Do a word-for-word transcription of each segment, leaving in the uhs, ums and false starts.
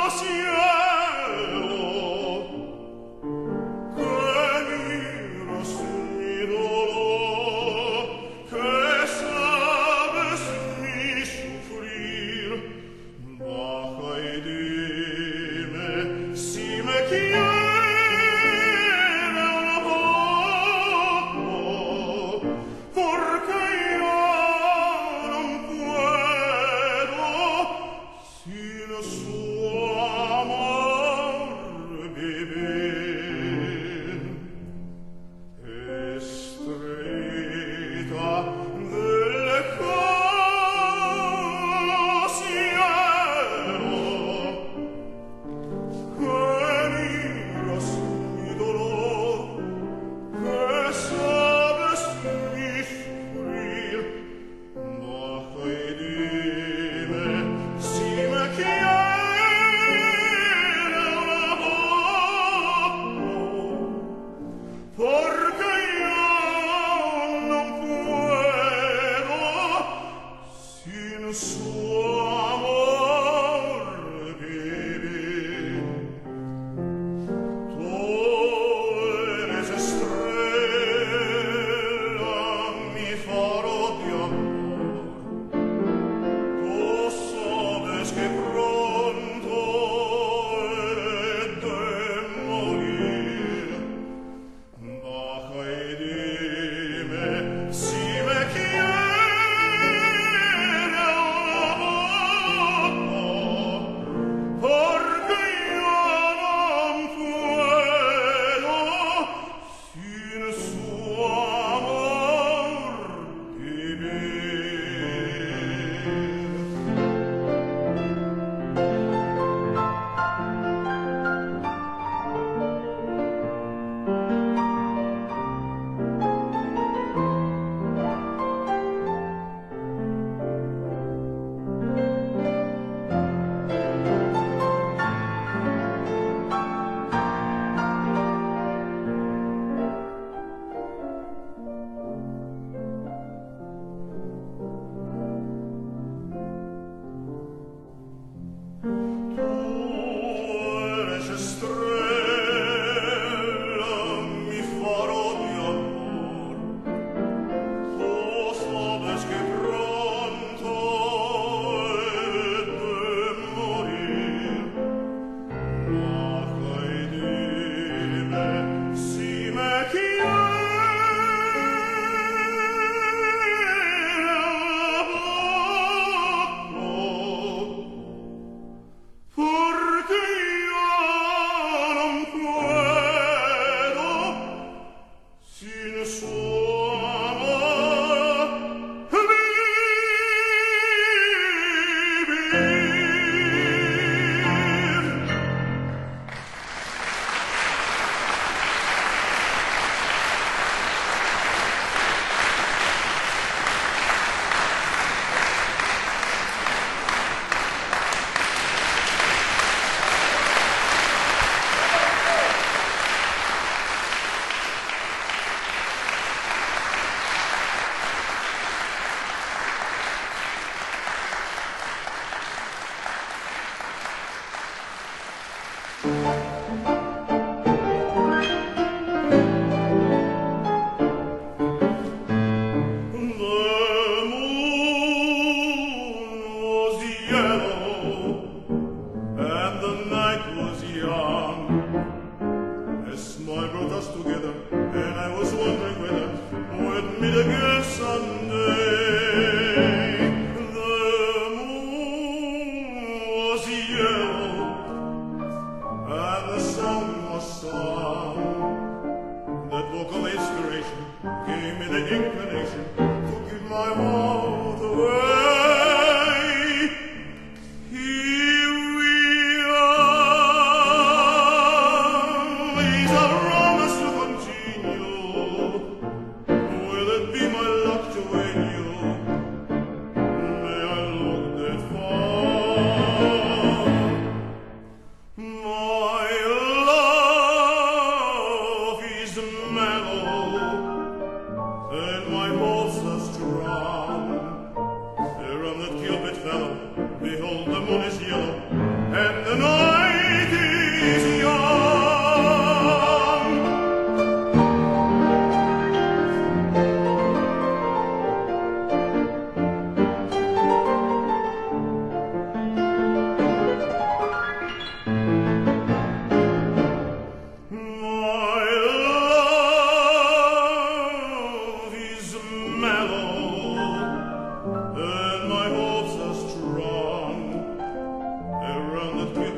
Will it be my luck to wait?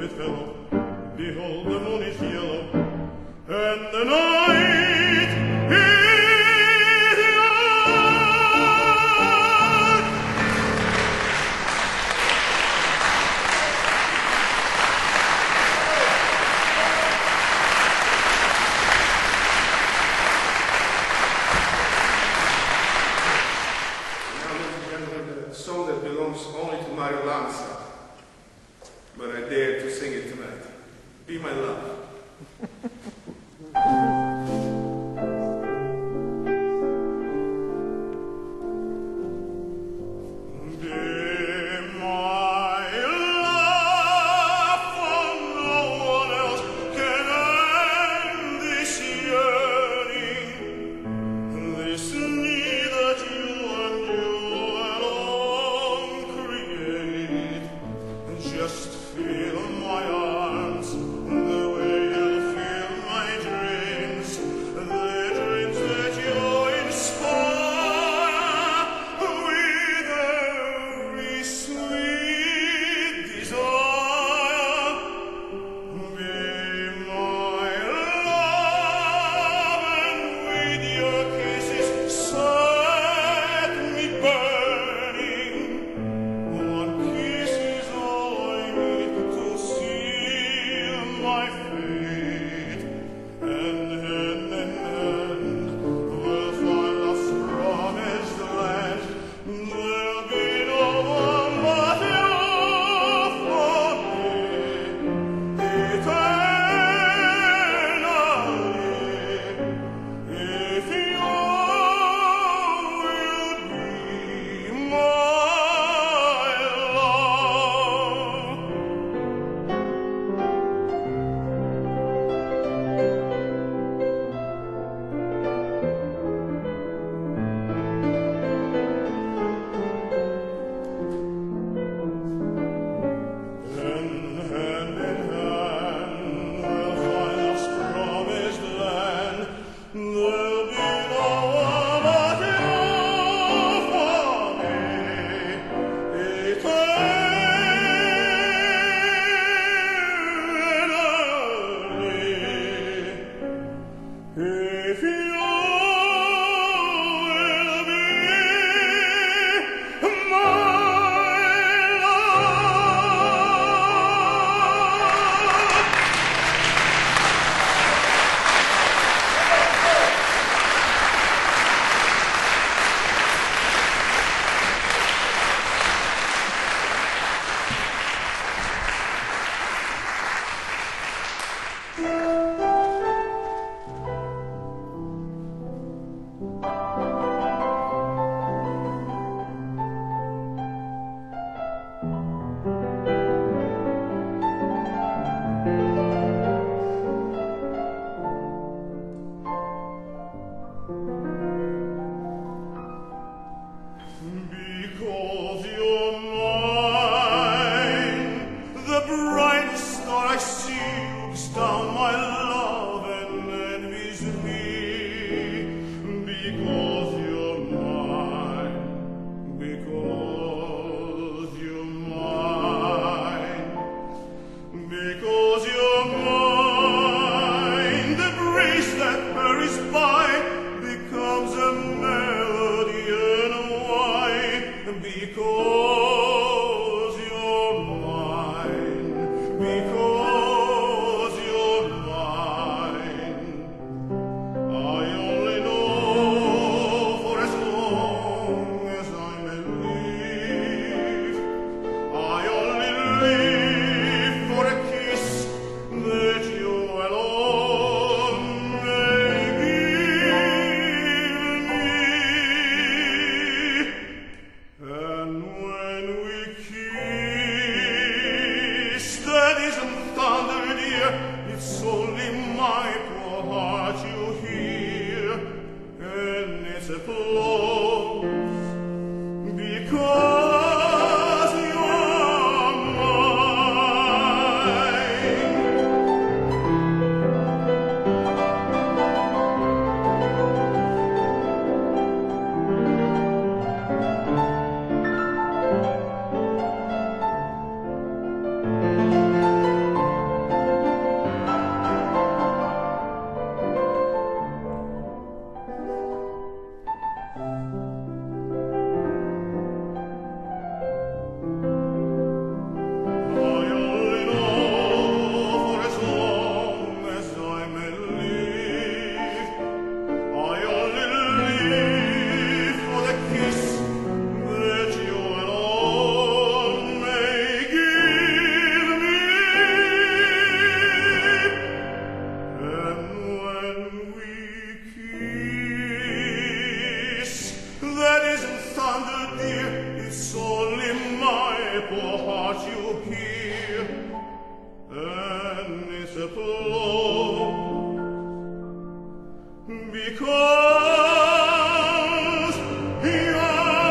it fellow. Behold, the moon is yellow, and the night is young. Now, ladies and gentlemen, a song that belongs only to Mario Lanza, but I dare to sing it tonight. Be My Love. Just feel my arms, the way you feel my dreams, the dreams that you inspire with every sweet desire. Be my love, and with your kisses set me burning. One kiss is all I need to seal my fate, and hand in hand we'll find love's promised land. There'll be no one but you for me, eternally, if you will be my love. And hand in hand we'll find love's promised land. There'll be no one but you for me, eternally, if you will be my love. Because you're mine, the brightest star I see looks down my love and envies me. Because you're mine, because you're mine, because you're mine, the breeze that hurries by becomes a melody and a whine. Because you're mine, because you're mine, I only know for as long as I may live. I only live for a kiss questo flow, because you are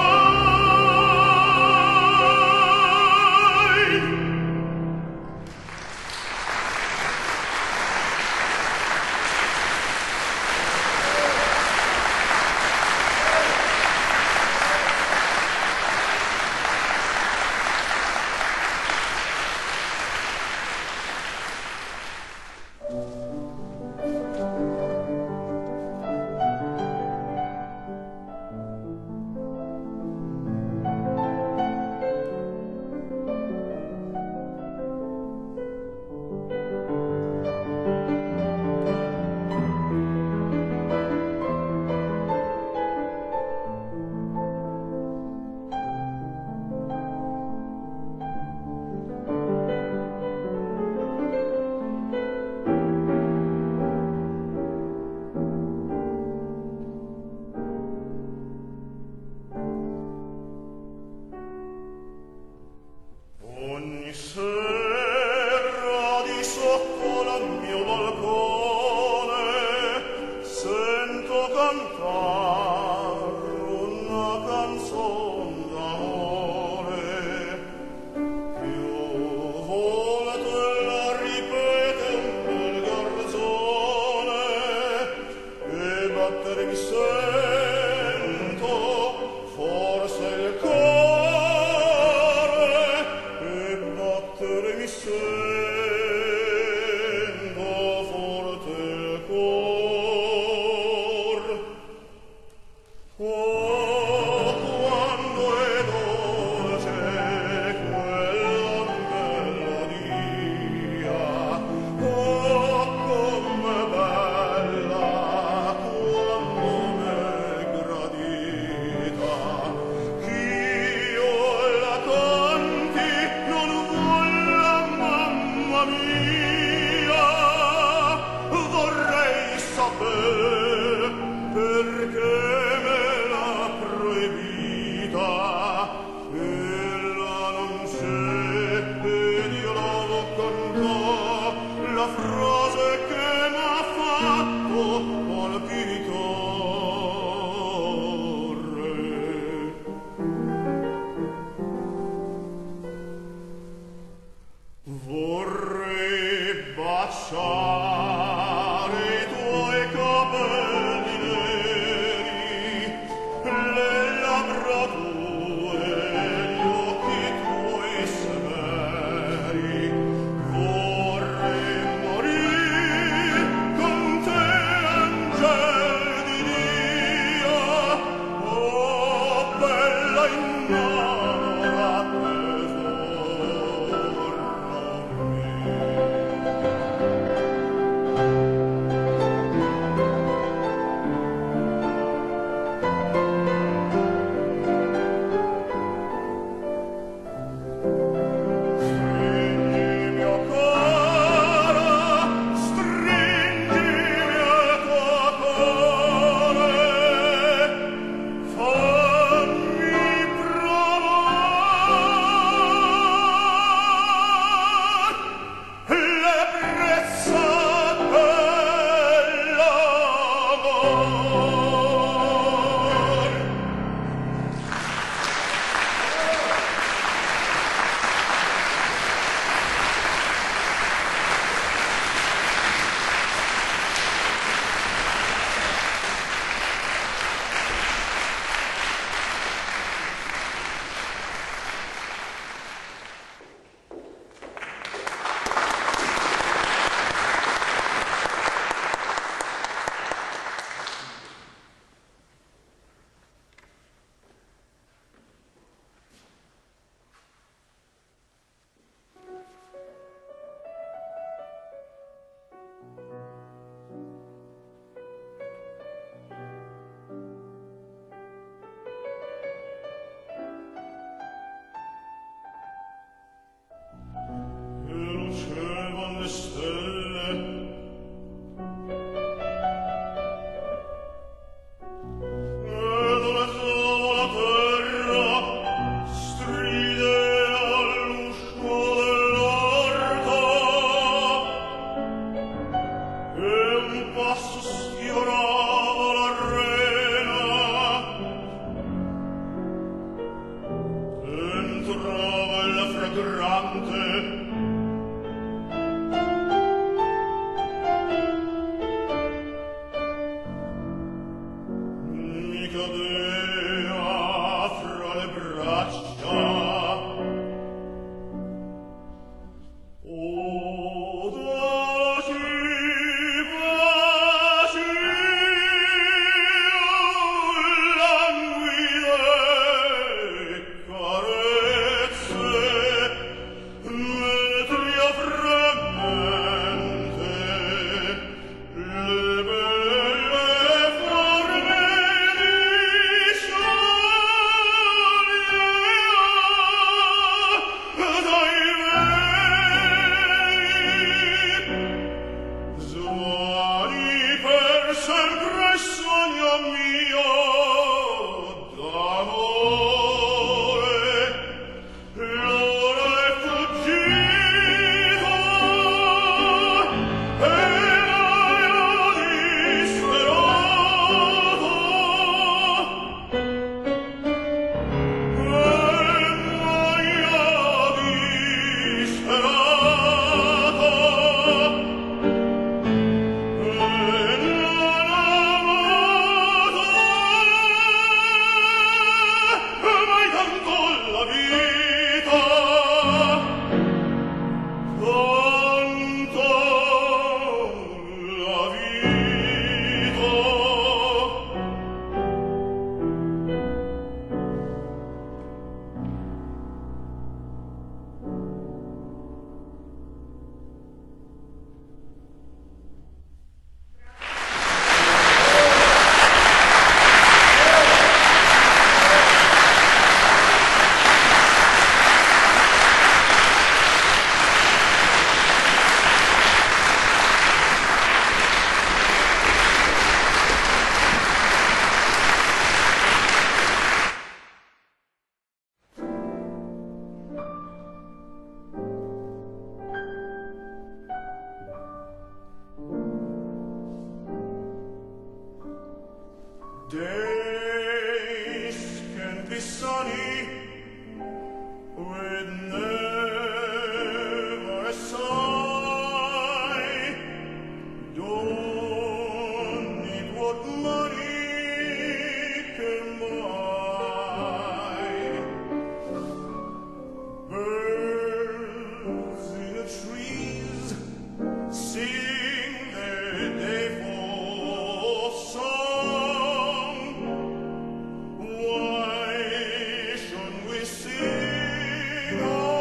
mine. Ogni sera di sotto al mio balcone sento cantare una canzone d'amore. Più volte la ripete un bel garzone e battere mi sento forse il cuore. Mi sento forte il cor. Oh, quando è dolce quella melodia, oh, come bella quando m'è gradita. Ch'io la canti non mamma mia, vorrei sapere perché me l'ha proibita. Ella non c'è ed io l'ho cantata la frase che m'ha fatto palpitare. Vorrei baciare i tuoi capelli neri, le labbra tue, gli occhi tuoi severi. Vorrei morire con te, angel di Dio, oh bella innamorata. Days can be sunny with never a sigh. Don't need what money can buy. Birds in the trees sing their dayful song. Why shouldn't we sing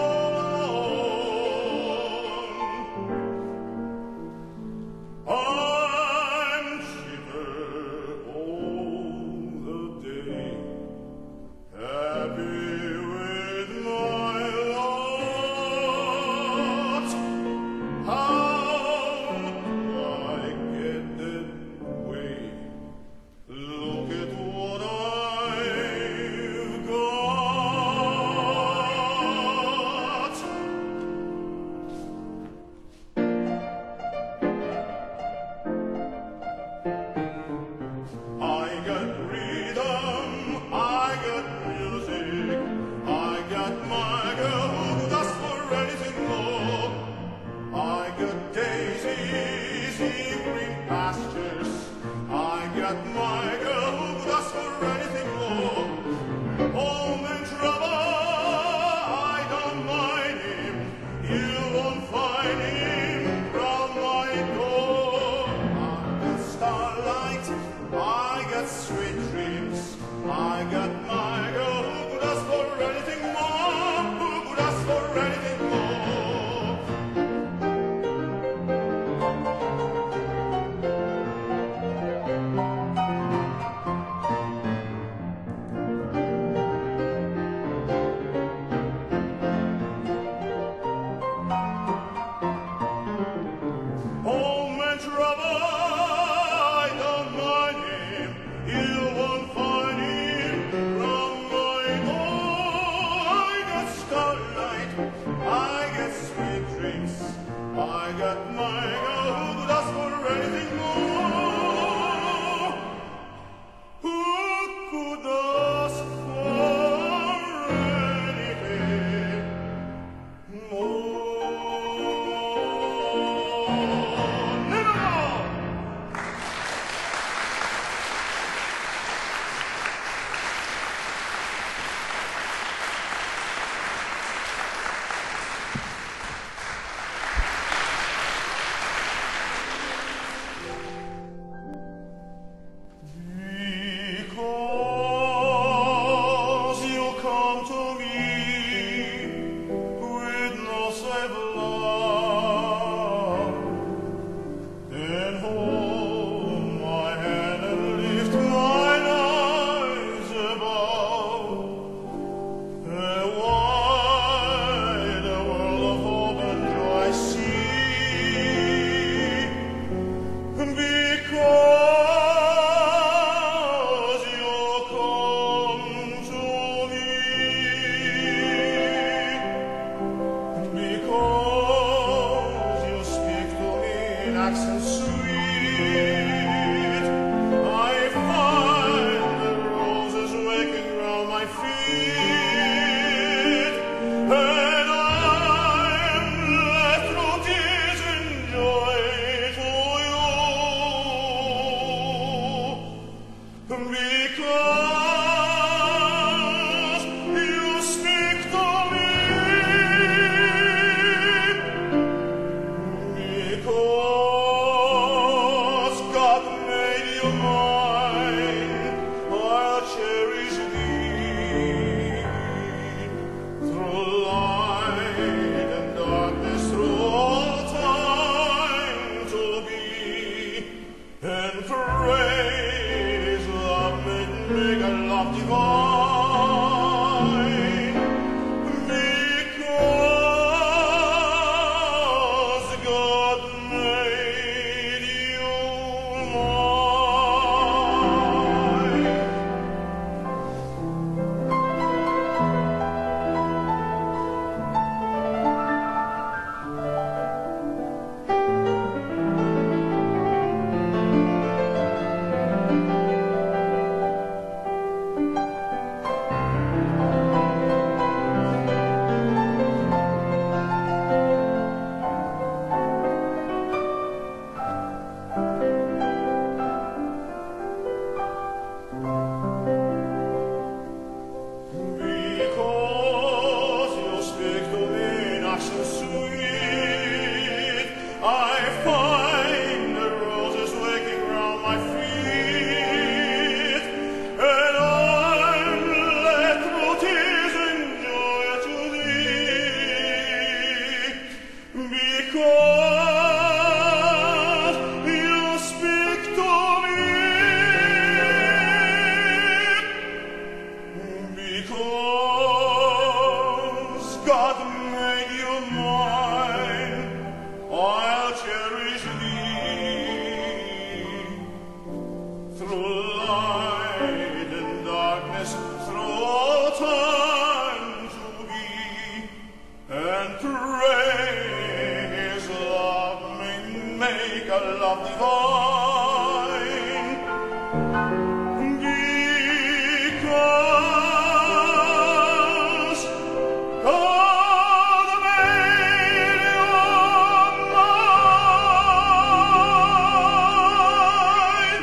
along? I'm chipper all the day, happy with my lot. How do I get that way? Look at what I've got. I got rhythm, I got music, I got my girl who does for anything more. I got daisies in green pastures, I got my girl who does for anything more. Home and trouble, I don't mind him, you won't find him round my door. I got starlight, I got sweet dreams, I got my girl who could ask for anything more, who could ask for anything more. Home and trouble, I don't mind him, you won't find him round my door. I got starlight, I got sweet dreams, I got my girl who could ask for anything more. Who could ask for anything more? Nevermore! Because you come to me with no save love, then hold my hand and lift mine eyes above a wide world of hope and joy I see. Because you come to me, because you speak to me in accents sweet, I find the roses waking round my feet, and I am led through tears and joy to you. Because you speak to me, because God made you mine, I'll cherish thee through light and darkness, through all time to be, and praise love made make a love divine. Because God made I'll cherish thee through light and darkness, through all time to be, and pray his love may make a love divine. Because God made you mine.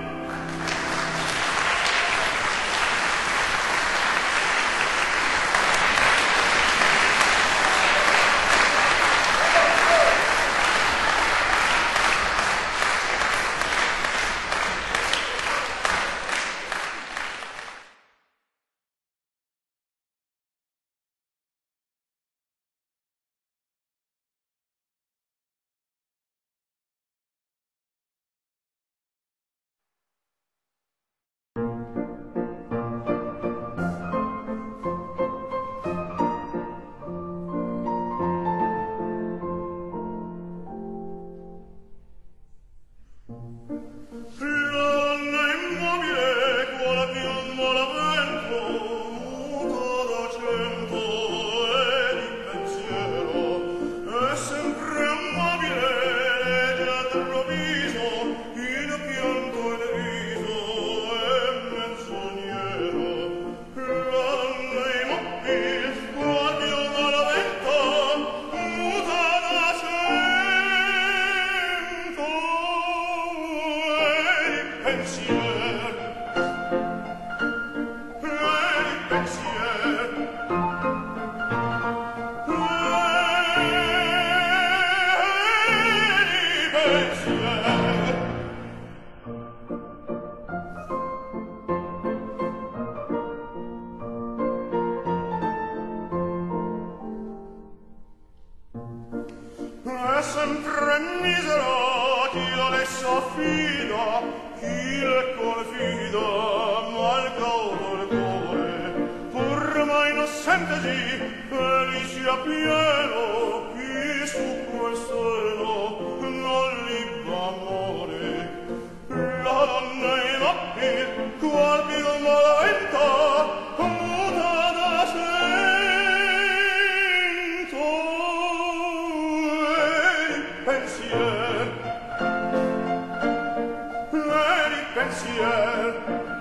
È sempre misero chi adesso affida, chi le confida, ma il cauto il cuore, pur mai innocente sì, felice a pieno, chi su quel seno non libera amore. La donna in occhi, qual più malaventa, muta da sento, pensier, vedi pensier,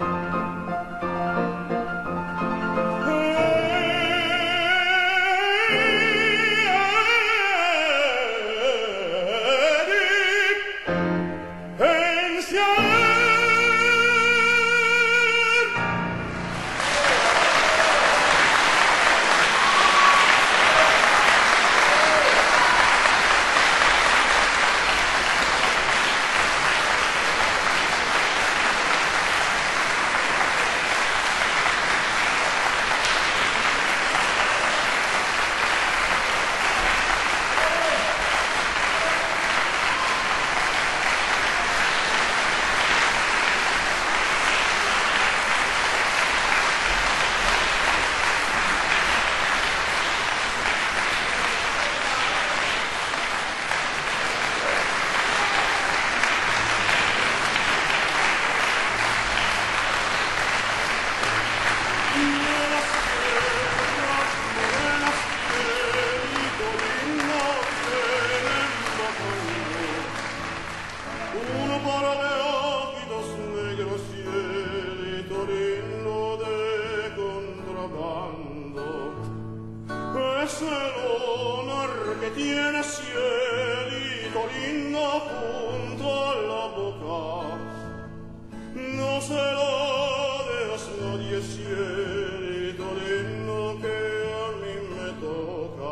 tiene cielito lindo junto a la boca, no se lo dejas nadie cielito lindo que a mí me toca.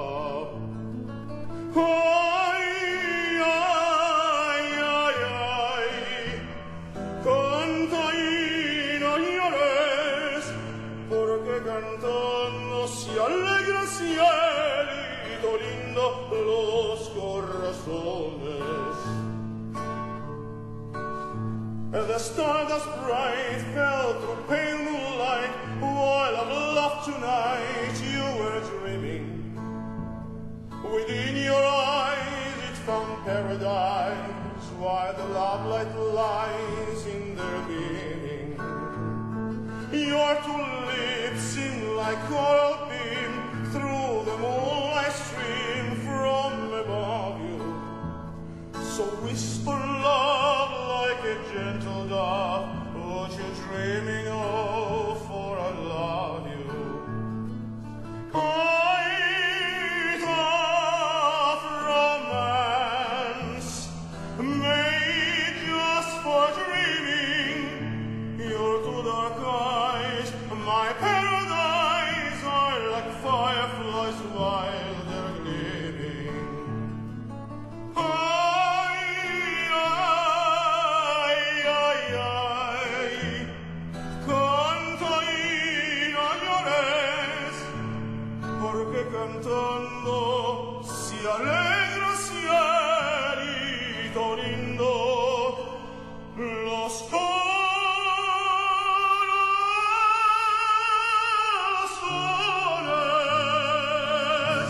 Ay, ay, ay, ay, canta y no llores, porque cantando se alegra el cielito lindo los corazones. And the star that's bright fell through pale moonlight, while of love tonight you were dreaming. Within your eyes it found paradise while the love light lies in their giving. Your two lips seem like coral beam through the moonlight stream from above you. So whisper love like a gentle dove, what you're dreaming of, for I love you. Height of romance, made just for dreaming. Your two dark eyes, my paradise, are like fireflies while they're gleaming. Porque cantando si alegra cielito lindo los corazones.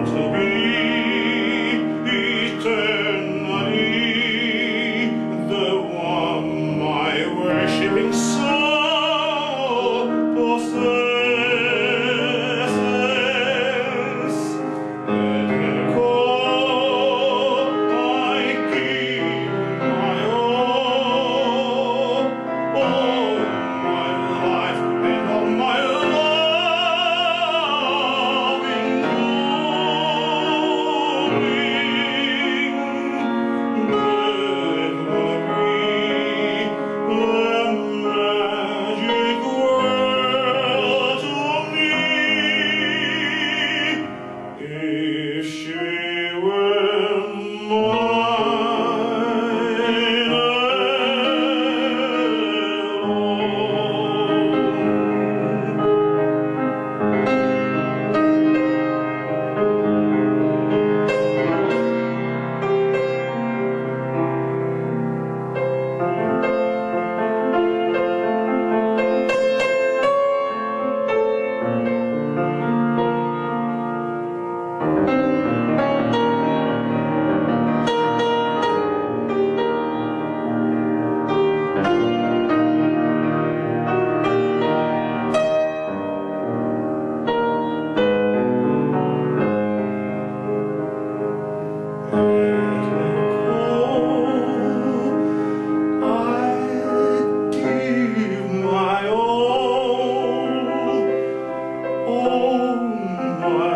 Oh, my